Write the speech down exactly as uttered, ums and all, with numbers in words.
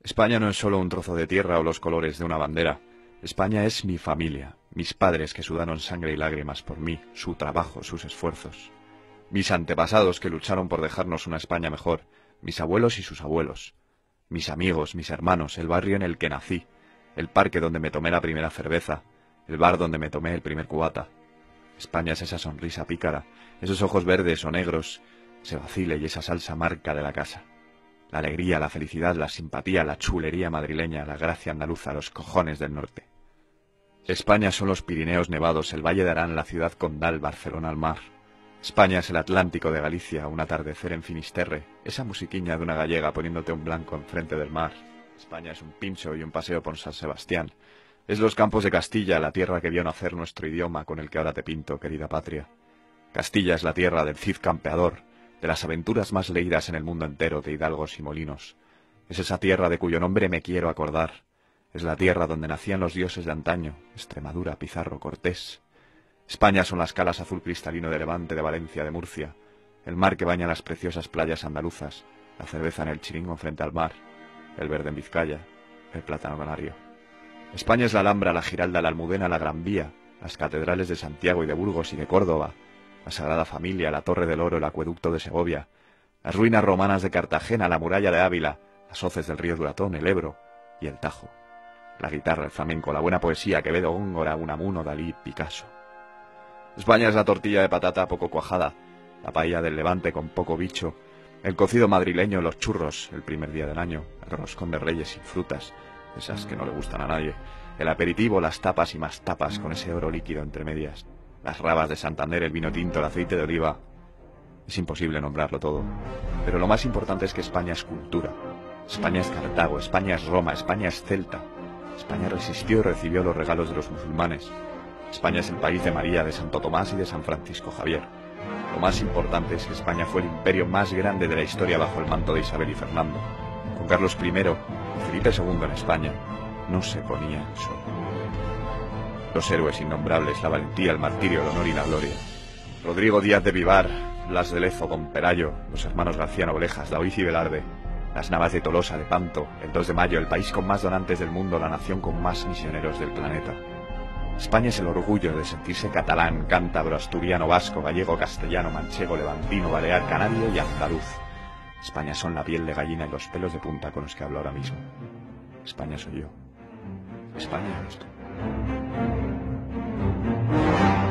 España no es solo un trozo de tierra o los colores de una bandera. España es mi familia, mis padres que sudaron sangre y lágrimas por mí, su trabajo, sus esfuerzos. Mis antepasados que lucharon por dejarnos una España mejor, mis abuelos y sus abuelos. Mis amigos, mis hermanos, el barrio en el que nací, el parque donde me tomé la primera cerveza, el bar donde me tomé el primer cubata. España es esa sonrisa pícara, esos ojos verdes o negros, ese vacile y esa salsa marca de la casa. La alegría, la felicidad, la simpatía, la chulería madrileña, la gracia andaluza, los cojones del norte. España son los Pirineos nevados, el Valle de Arán, la ciudad condal, Barcelona al mar. España es el Atlántico de Galicia, un atardecer en Finisterre, esa musiquiña de una gallega poniéndote un blanco enfrente del mar. España es un pincho y un paseo por San Sebastián. Es los campos de Castilla, la tierra que vio nacer nuestro idioma con el que ahora te pinto, querida patria. Castilla es la tierra del Cid campeador, de las aventuras más leídas en el mundo entero de hidalgos y molinos. Es esa tierra de cuyo nombre me quiero acordar. Es la tierra donde nacían los dioses de antaño, Extremadura, Pizarro, Cortés. España son las calas azul cristalino de Levante, de Valencia, de Murcia, el mar que baña las preciosas playas andaluzas, la cerveza en el chiringo frente al mar, el verde en Vizcaya, el plátano canario. España es la Alhambra, la Giralda, la Almudena, la Gran Vía, las catedrales de Santiago y de Burgos y de Córdoba, la Sagrada Familia, la Torre del Oro, el acueducto de Segovia, las ruinas romanas de Cartagena, la muralla de Ávila, las hoces del río Duratón, el Ebro y el Tajo, la guitarra, el flamenco, la buena poesía, Quevedo, Góngora, Unamuno, Dalí, Picasso. España es la tortilla de patata poco cuajada, la paella del Levante con poco bicho, el cocido madrileño, los churros, el primer día del año, el roscón de reyes sin frutas, esas que no le gustan a nadie, el aperitivo, las tapas y más tapas con ese oro líquido entre medias, las rabas de Santander, el vino tinto, el aceite de oliva. Es imposible nombrarlo todo, pero lo más importante es que España es cultura. España es Cartago, España es Roma, España es Celta. España resistió y recibió los regalos de los musulmanes. España es el país de María, de Santo Tomás y de San Francisco Javier. Lo más importante es que España fue el imperio más grande de la historia bajo el manto de Isabel y Fernando. Con Carlos primero y Felipe segundo en España no se ponía el sol. Los héroes innombrables, la valentía, el martirio, el honor y la gloria. Rodrigo Díaz de Vivar, Blas de Lezo, Don Pelayo, los hermanos García Noblejas, Daoiz y Velarde, las Navas de Tolosa, de Panto, el dos de mayo, el país con más donantes del mundo, la nación con más misioneros del planeta. España es el orgullo de sentirse catalán, cántabro, asturiano, vasco, gallego, castellano, manchego, levantino, balear, canario y andaluz. España son la piel de gallina y los pelos de punta con los que hablo ahora mismo. España soy yo. España eres tú.